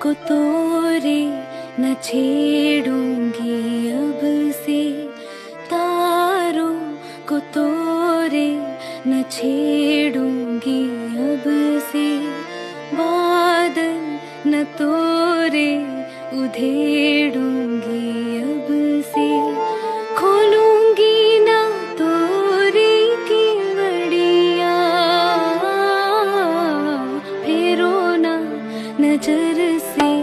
को तोरे न छेड़ूंगी अब से, तारों को तोरे न छेड़ूंगी अब से, बादल न तोरे उधेड़ूंगी अब से, खोलूंगी ना तोरे की बड़िया, फेरो ना नजर से।